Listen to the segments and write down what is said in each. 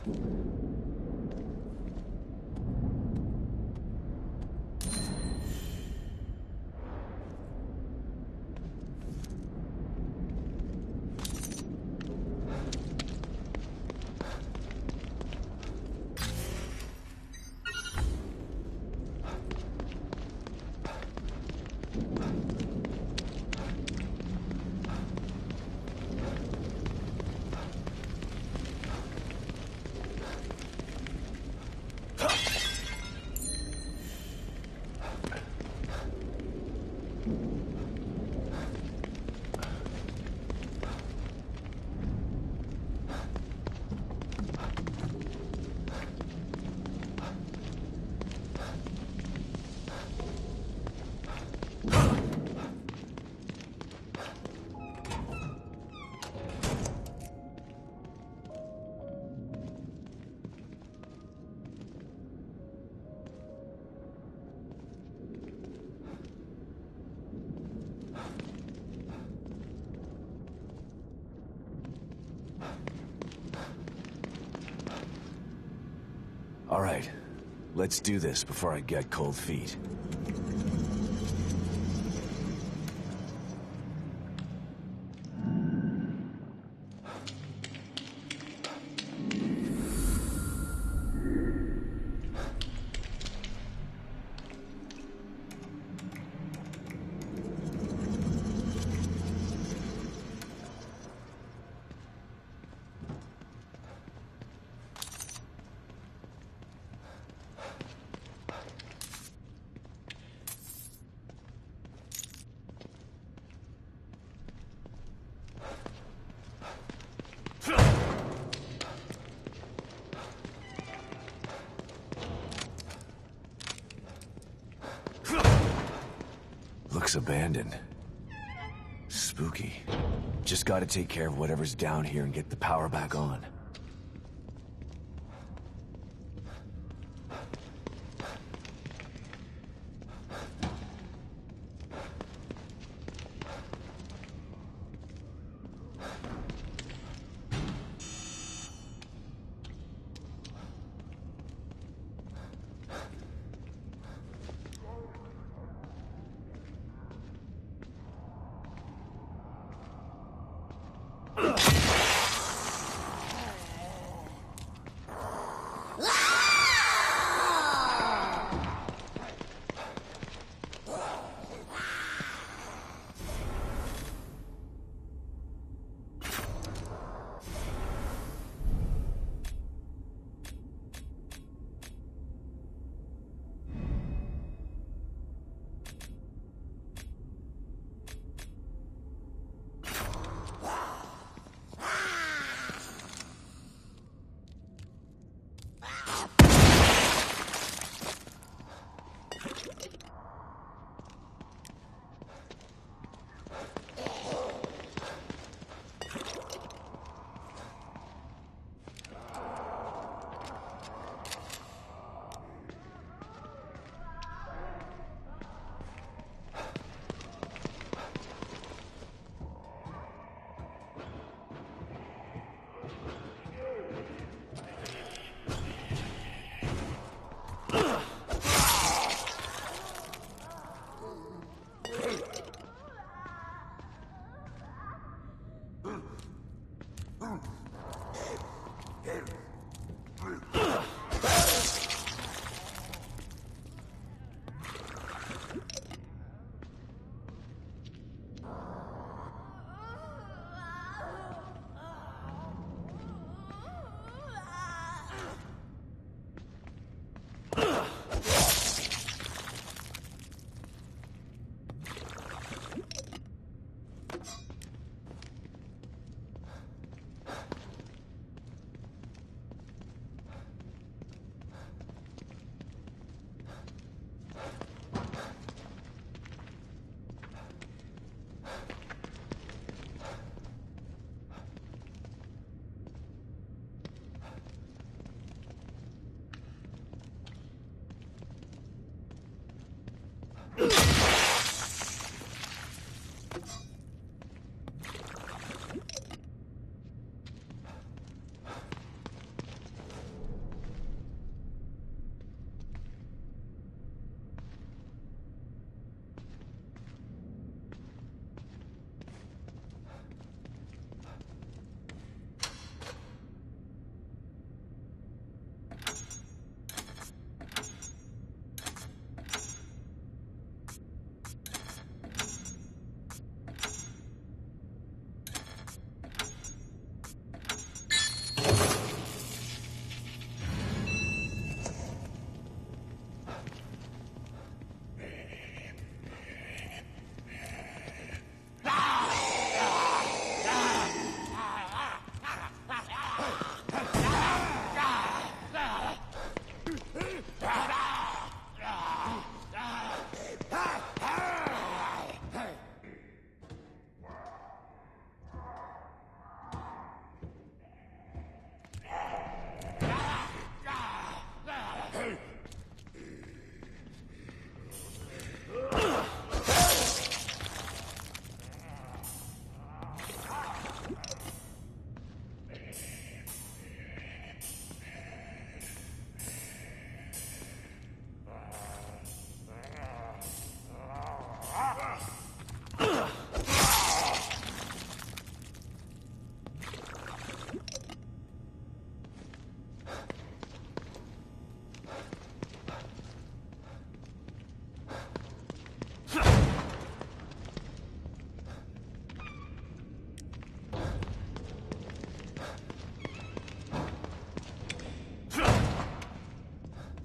All right, let's do this before I get cold feet. Looks abandoned. Spooky. Just gotta take care of whatever's down here and get the power back on.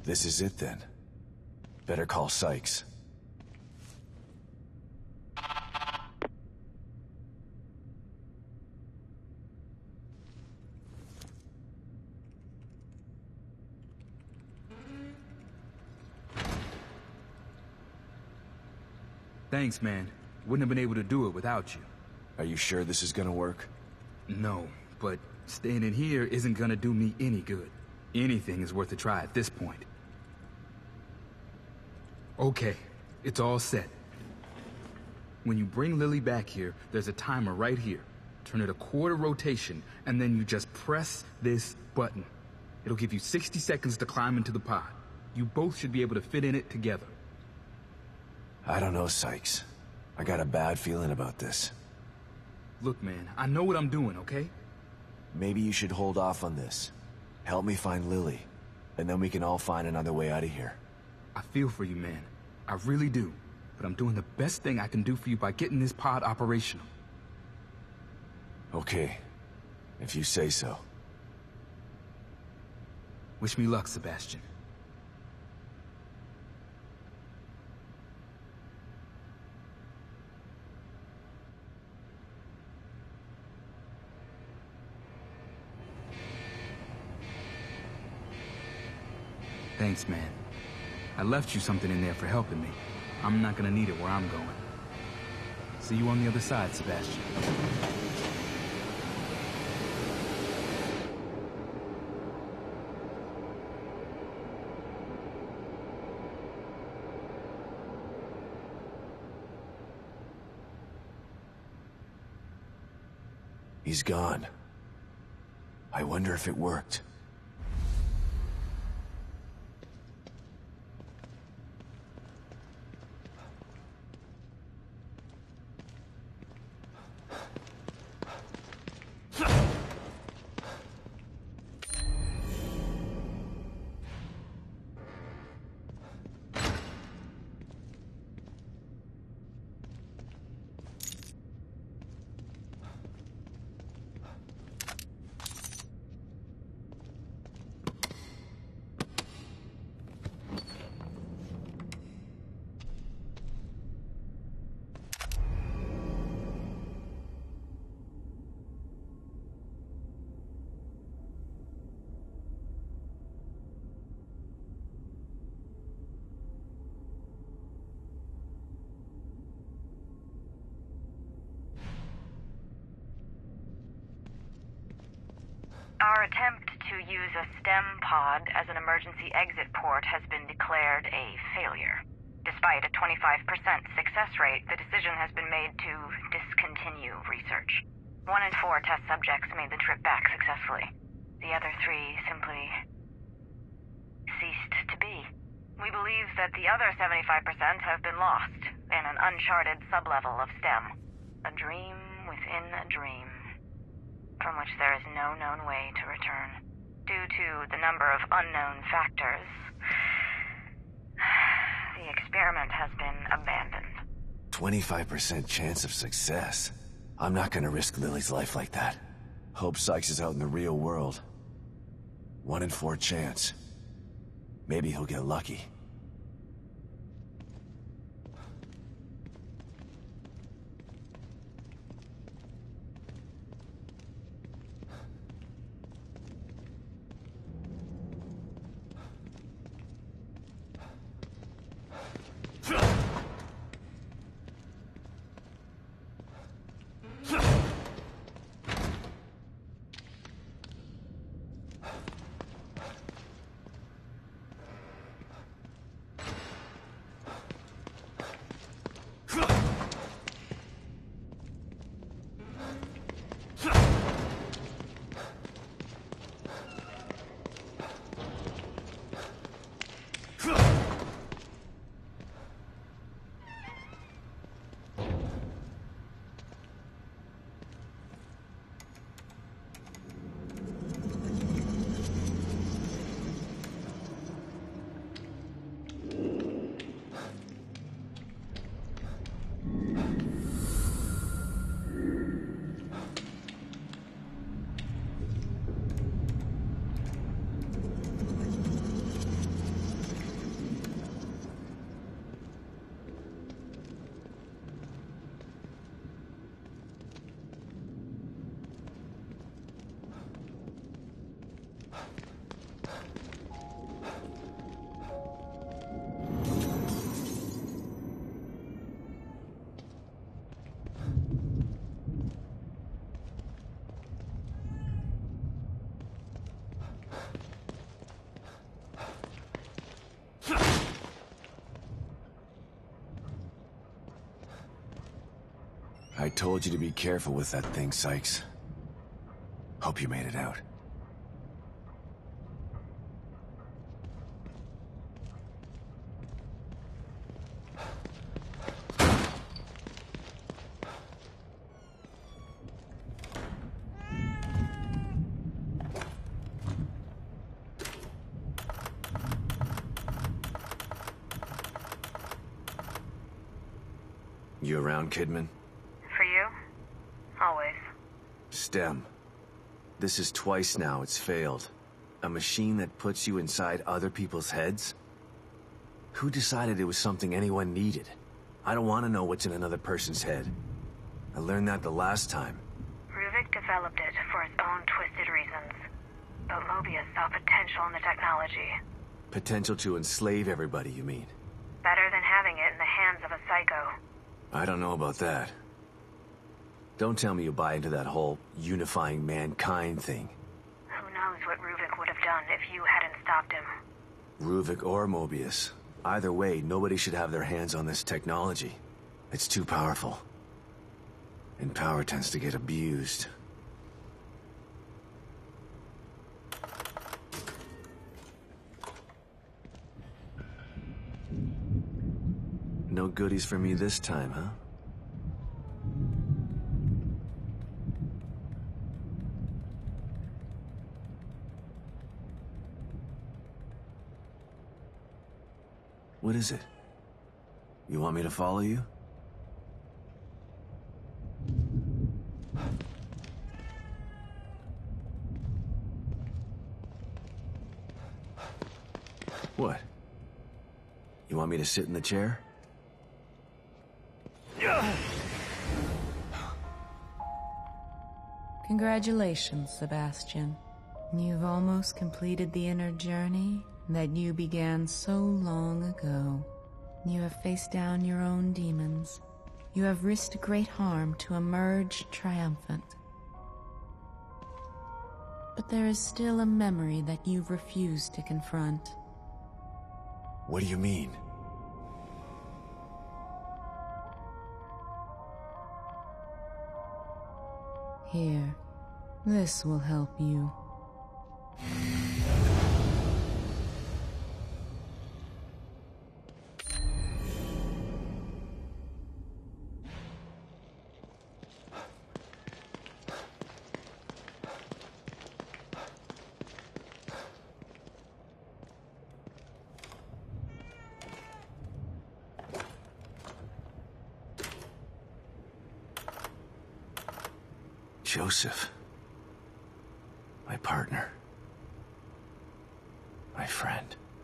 This is it then. Better call Sykes. Thanks, man. Wouldn't have been able to do it without you. Are you sure this is gonna work? No, but staying in here isn't gonna do me any good. Anything is worth a try at this point. Okay, it's all set. When you bring Lily back here, there's a timer right here. Turn it a quarter rotation, and then you just press this button. It'll give you 60 seconds to climb into the pod. You both should be able to fit in it together. I don't know, Sykes. I got a bad feeling about this. Look, man, I know what I'm doing, okay? Maybe you should hold off on this. Help me find Lily, and then we can all find another way out of here. I feel for you, man. I really do. But I'm doing the best thing I can do for you by getting this pod operational. Okay, if you say so. Wish me luck, Sebastian. Thanks, man. I left you something in there for helping me. I'm not gonna need it where I'm going. See you on the other side, Sebastian. He's gone. I wonder if it worked. Our attempt to use a STEM pod as an emergency exit port has been declared a failure. Despite a 25% success rate, the decision has been made to discontinue research. 1 in 4 test subjects made the trip back successfully. The other 3 simply ceased to be. We believe that the other 75% have been lost in an uncharted sublevel of STEM. A dream within a dream, from which there is no known way to return. Due to the number of unknown factors, the experiment has been abandoned. 25% chance of success. I'm not gonna risk Lily's life like that. Hope Sykes is out in the real world. 1 in 4 chance. Maybe he'll get lucky. I told you to be careful with that thing, Sykes. Hope you made it out. You around, Kidman? For you? Always. STEM. This is twice now it's failed. A machine that puts you inside other people's heads? Who decided it was something anyone needed? I don't want to know what's in another person's head. I learned that the last time. Ruvik developed it for his own twisted reasons. But Mobius saw potential in the technology. Potential to enslave everybody, you mean? Better than having it in the hands of a psycho. I don't know about that. Don't tell me you buy into that whole unifying mankind thing. Who knows what Ruvik would have done if you hadn't stopped him. Ruvik or Mobius. Either way, nobody should have their hands on this technology. It's too powerful. And power tends to get abused. No goodies for me this time, huh? What is it? You want me to follow you? What? You want me to sit in the chair? Congratulations, Sebastian. You've almost completed the inner journey that you began so long ago. You have faced down your own demons. You have risked great harm to emerge triumphant. But there is still a memory that you've refused to confront. What do you mean? Here, this will help you. Joseph. My partner. My friend.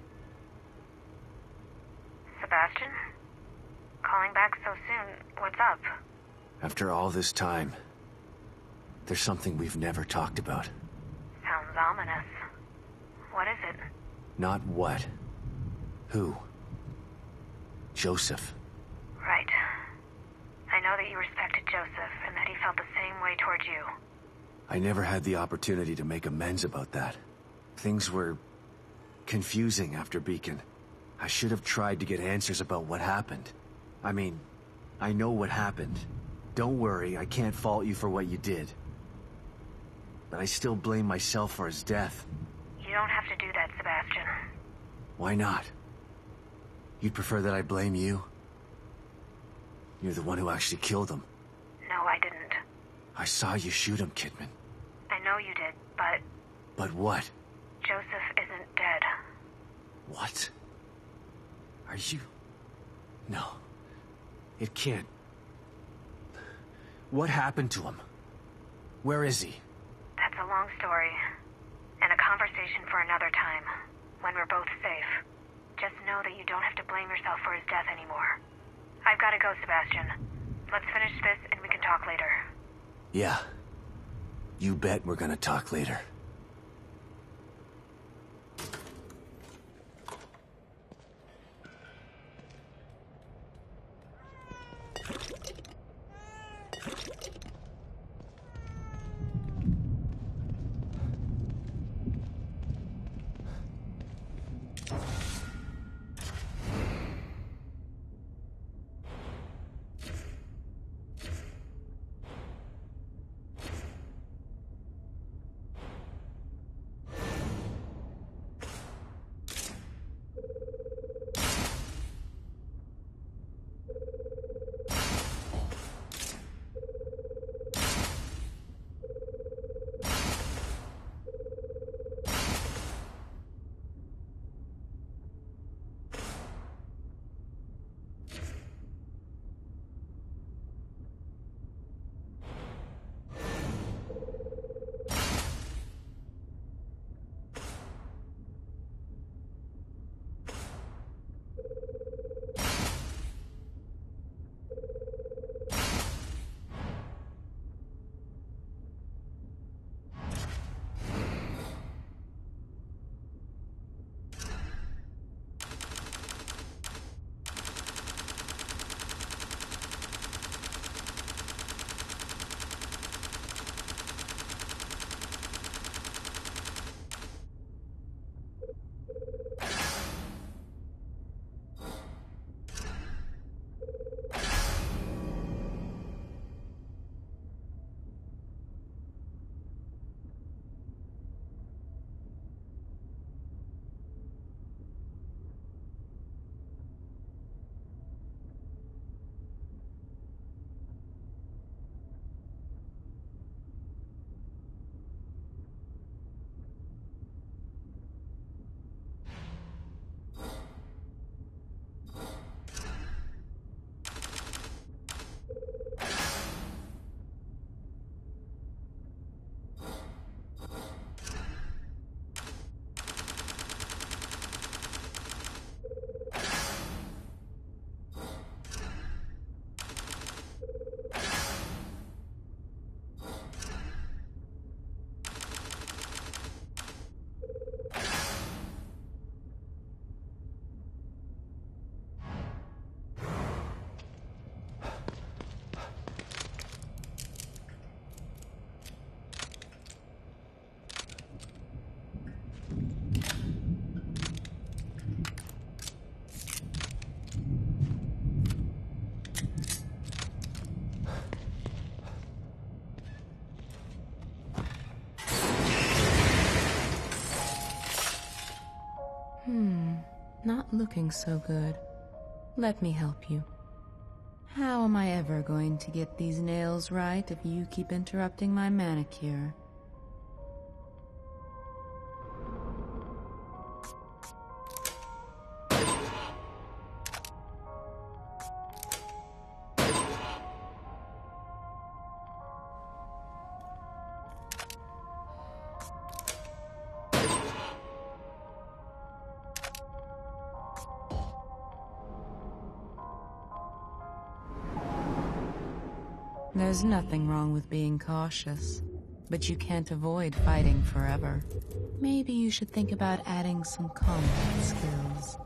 Sebastian? Calling back so soon. What's up? After all this time, there's something we've never talked about. Sounds ominous. What is it? Not what. Who? Joseph. Right. I know that you respected Joseph and that he felt the same way towards you. I never had the opportunity to make amends about that. Things were confusing after Beacon. I should have tried to get answers about what happened. I mean, I know what happened. Don't worry, I can't fault you for what you did. But I still blame myself for his death. You don't have to do that, Sebastian. Why not? You'd prefer that I blame you? You're the one who actually killed him. No, I didn't. I saw you shoot him, Kidman. I know you did, but But what? Joseph isn't dead. What? Are you... No. It can't. What happened to him? Where is he? That's a long story. And a conversation for another time. When we're both safe. Just know that you don't have to blame yourself for his death anymore. I've got to go, Sebastian. Let's finish this and we can talk later. Yeah. You bet we're gonna talk later. Not looking so good. Let me help you. How am I ever going to get these nails right if you keep interrupting my manicure? There's nothing wrong with being cautious, but you can't avoid fighting forever. Maybe you should think about adding some combat skills.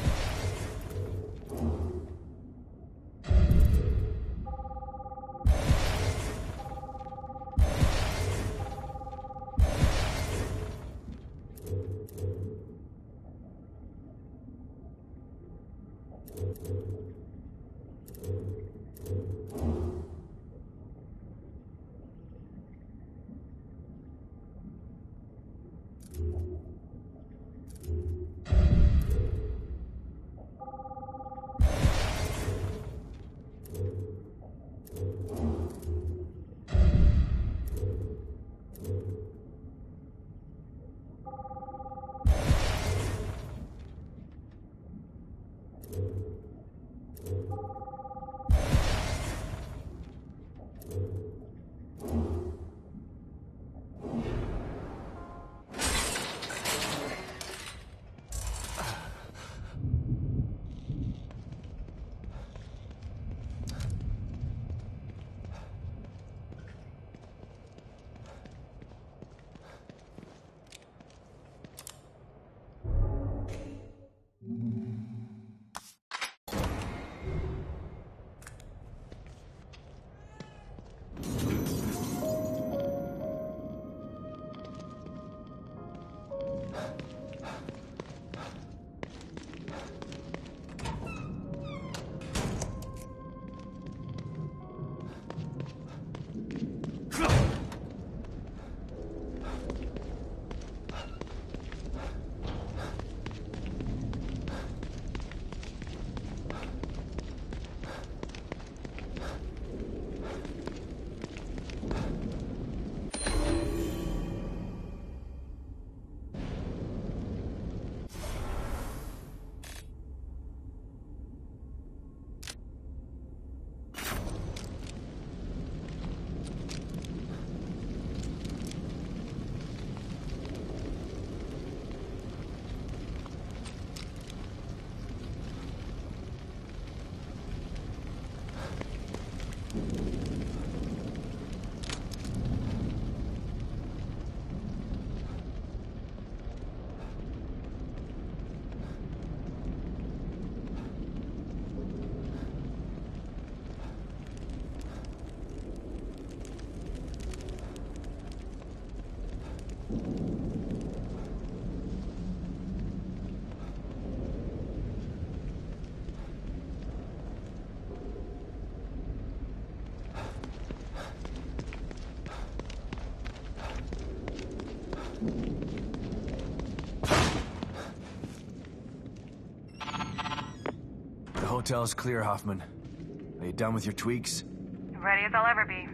The hotel's clear, Hoffman. Are you done with your tweaks? Ready as I'll ever be.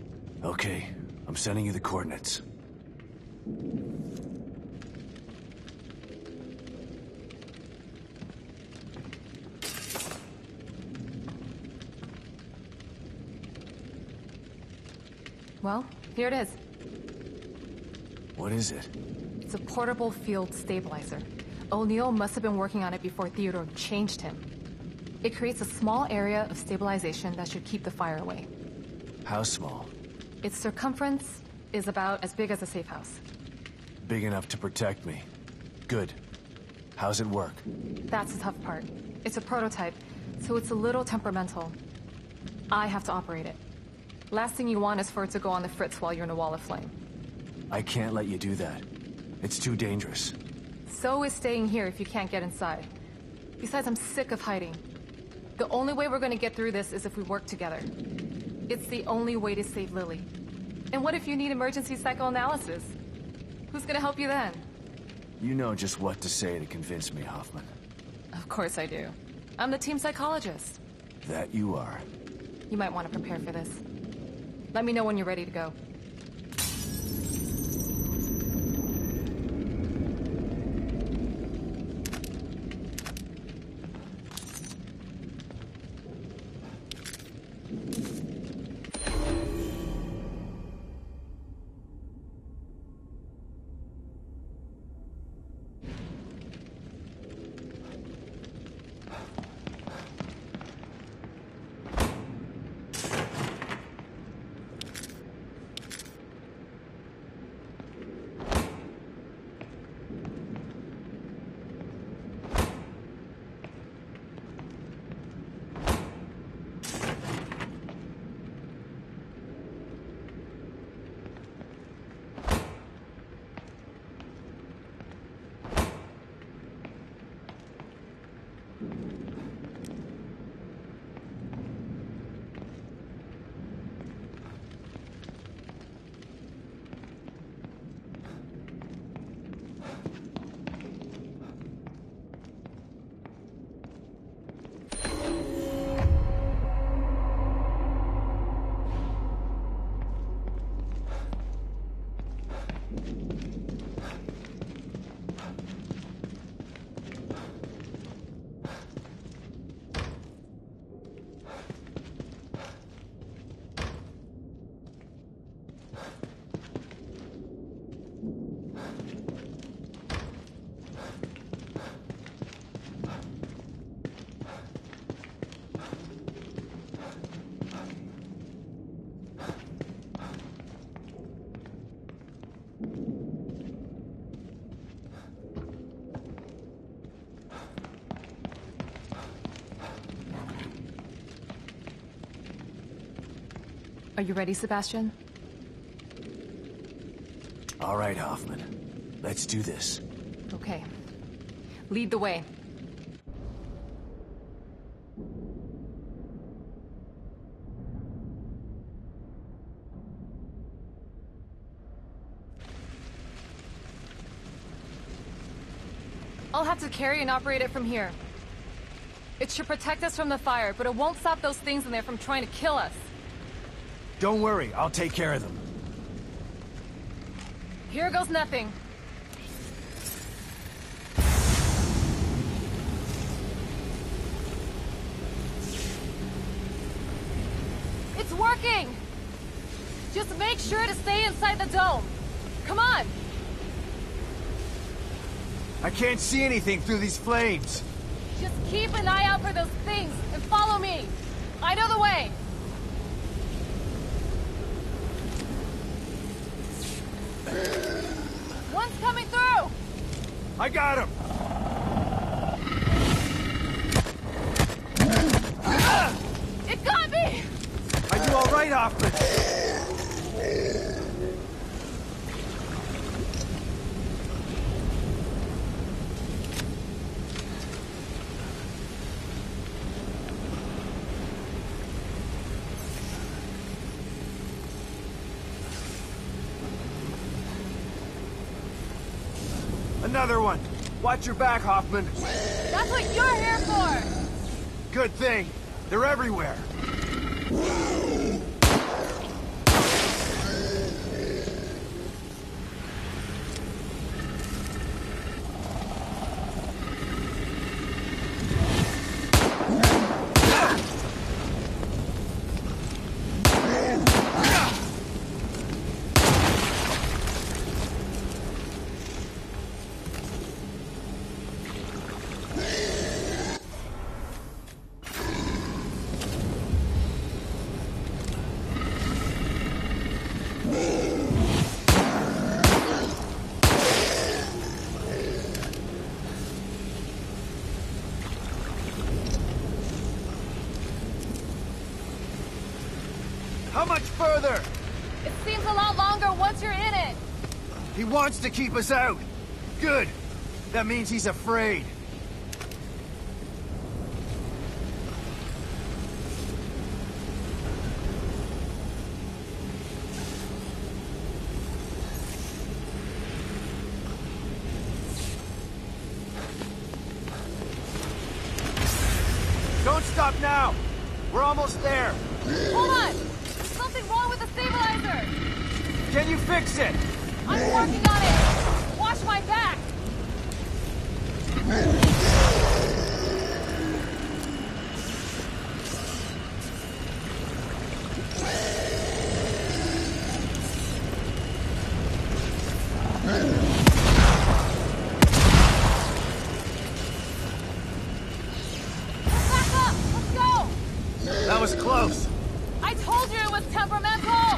Okay, I'm sending you the coordinates. Well, here it is. What is it? It's a portable field stabilizer. O'Neill must have been working on it before Theodore changed him. It creates a small area of stabilization that should keep the fire away. How small? Its circumference is about as big as a safe house. Big enough to protect me. Good. How's it work? That's the tough part. It's a prototype, so it's a little temperamental. I have to operate it. Last thing you want is for it to go on the fritz while you're in a wall of flame. I can't let you do that. It's too dangerous. So is staying here if you can't get inside. Besides, I'm sick of hiding. The only way we're gonna get through this is if we work together. It's the only way to save Lily. And what if you need emergency psychoanalysis? Who's gonna help you then? You know just what to say to convince me, Hoffman. Of course I do. I'm the team psychologist. That you are. You might want to prepare for this. Let me know when you're ready to go. Are you ready, Sebastian? All right, Hoffman. Let's do this. Okay. Lead the way. I'll have to carry and operate it from here. It should protect us from the fire, but it won't stop those things in there from trying to kill us. Don't worry, I'll take care of them. Here goes nothing. It's working! Just make sure to stay inside the dome. Come on! I can't see anything through these flames. Just keep an eye out for those things and follow me. I know the way. One's coming through! I got him! It got me! Are you all right, Hoffman? Another one! Watch your back, Hoffman! That's what you're here for! Good thing! They're everywhere! How much further? It seems a lot longer once you're in it. He wants to keep us out. Good. That means he's afraid. stop now! We're almost there! Hold on! There's something wrong with the stabilizer! Can you fix it? I'm working on it! Watch my back! Back up! Let's go! That was close! I told you it was temperamental!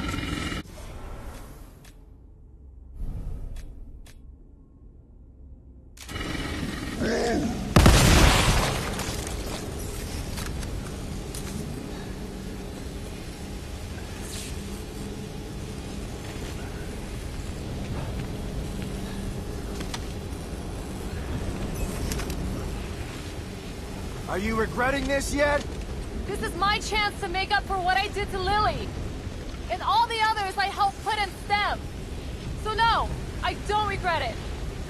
Are you regretting this yet? This is my chance to make up for what I did to Lily. And all the others I helped put in STEM. So no, I don't regret it.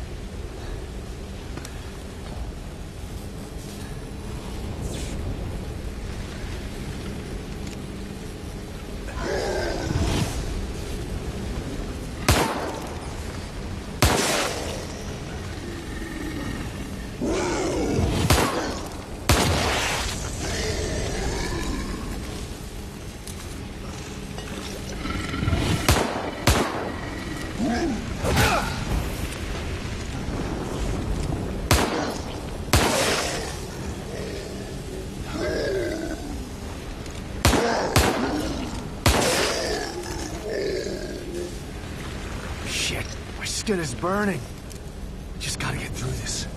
Shit, my skin is burning. Just gotta get through this.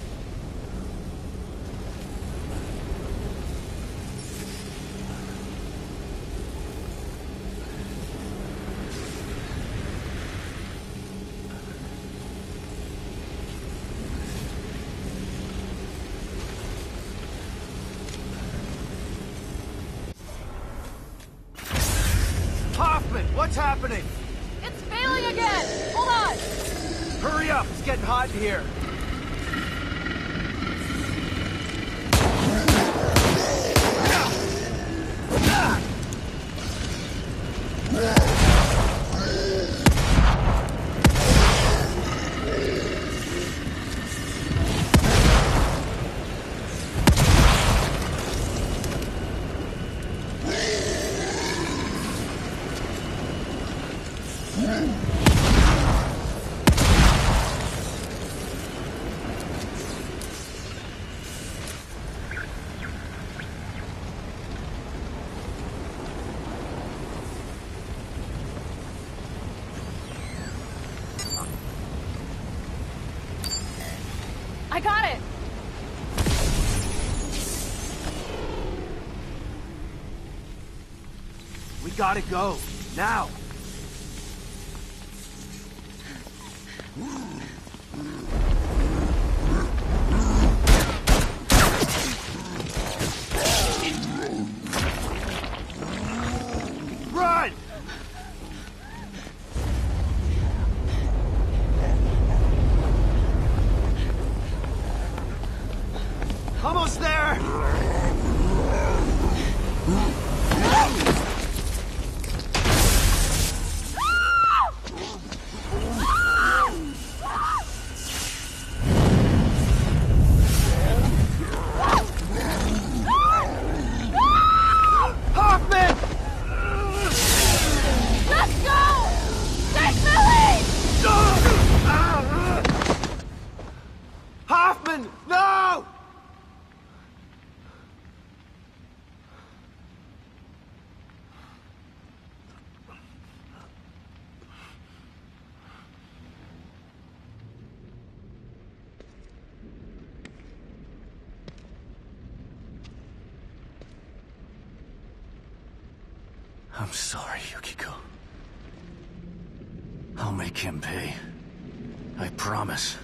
Hoffman, what's happening? It's failing again! Hold on! Hurry up, it's getting hot in here. I got it! We gotta go, now. Run! Almost there! Hoffman! Let's go! Take Lily! Hoffman, no! I'm sorry, Yukiko. I'll make him pay. I promise.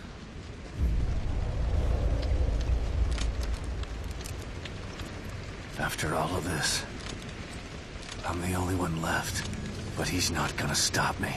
After all of this, I'm the only one left, but he's not gonna stop me.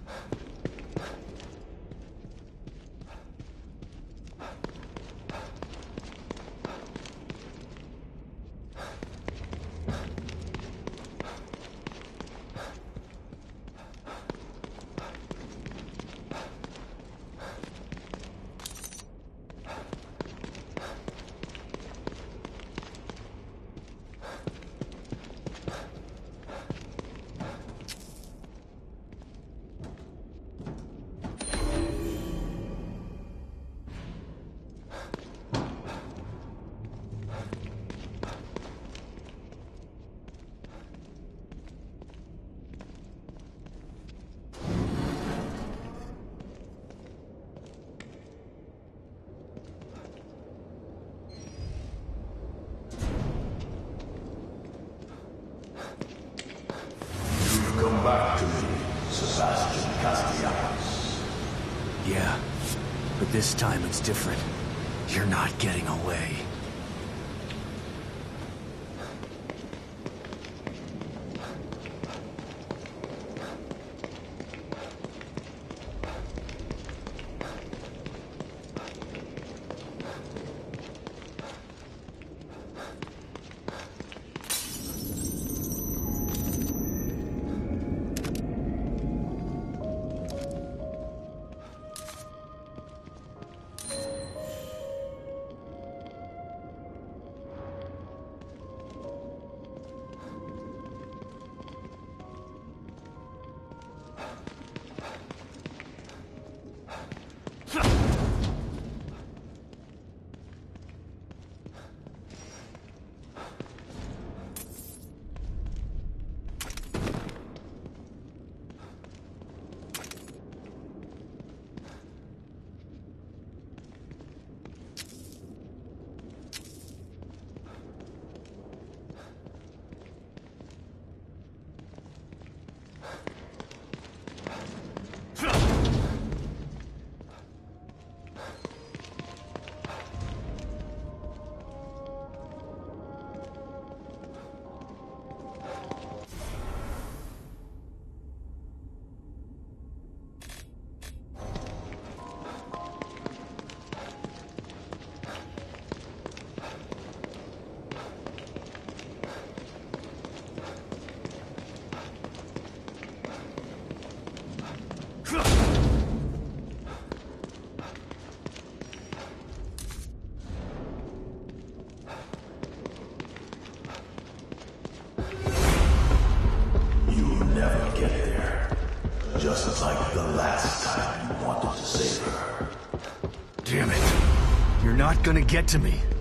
Back to me, Sebastian Castellanos. Yeah, but this time it's different. You're not getting away. Just like the last time you wanted to save her. Damn it. You're not gonna get to me.